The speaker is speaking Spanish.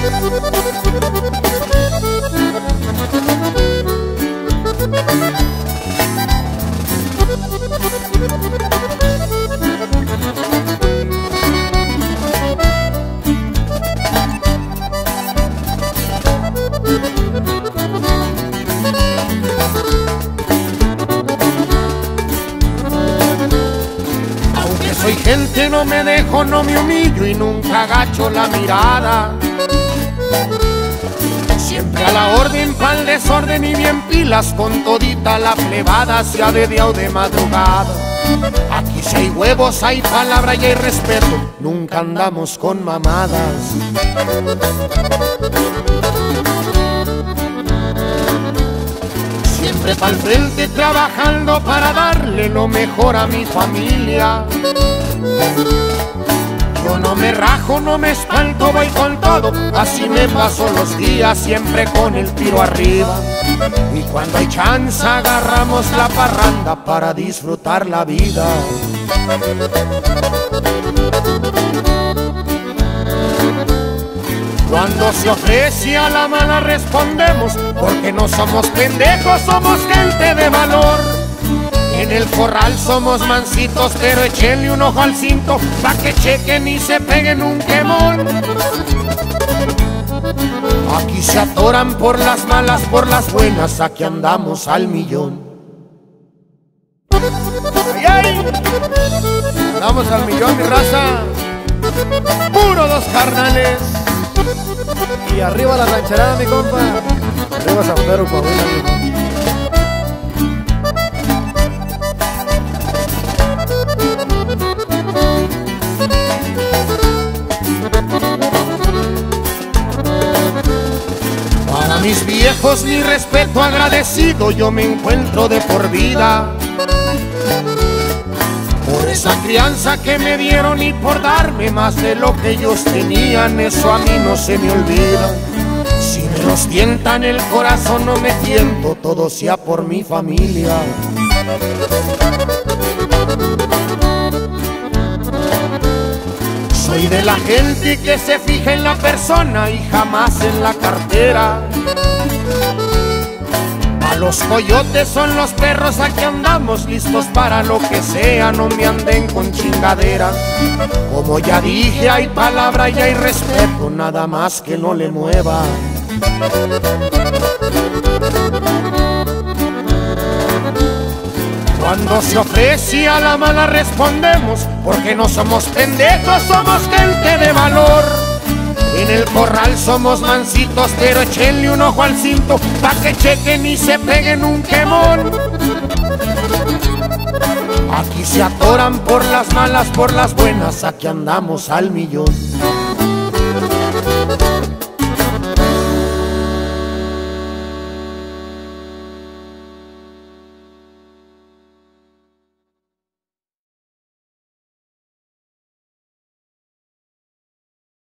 Soy gente, no me dejo, no me humillo y nunca agacho la mirada. Siempre a la orden, pa'l desorden y bien pilas con todita la plebada, sea de día o de madrugada. Aquí si hay huevos, hay palabra y hay respeto, nunca andamos con mamadas. Siempre pa'l frente trabajando para darle lo mejor a mi familia. Yo no me rajo, no me espanto, voy con todo. Así me paso los días, siempre con el tiro arriba. Y cuando hay chance agarramos la parranda para disfrutar la vida. Cuando se ofrece a la mala respondemos, porque no somos pendejos, somos gente de valor. En el corral somos mansitos, pero échenle un ojo al cinto pa' que chequen y se peguen un quemón. Aquí se atoran por las malas, por las buenas, aquí andamos al millón. ¡Ay, ay! Andamos al millón, mi raza. Puro dos carnales. Y arriba la rancherada, mi compa. Arriba San Pedro, Coahuila, mi compa. Para mis viejos mi respeto agradecido yo me encuentro de por vida. Por esa crianza que me dieron y por darme más de lo que ellos tenían, eso a mí no se me olvida. Si me los tientan el corazón no me tiento, todo sea por mi familia. Soy de la gente que se fija en la persona y jamás en la cartera. A los coyotes son los perros, aquí andamos listos para lo que sea, no me anden con chingaderas. Como ya dije, hay palabra y hay respeto, nada más que no le mueva. Cuando se ofrece a la mala respondemos, porque no somos pendejos, somos gente de valor. En el corral somos mansitos, pero échenle un ojo al cinto pa' que chequen y se peguen un quemón. Aquí se atoran por las malas, por las buenas, aquí andamos al millón.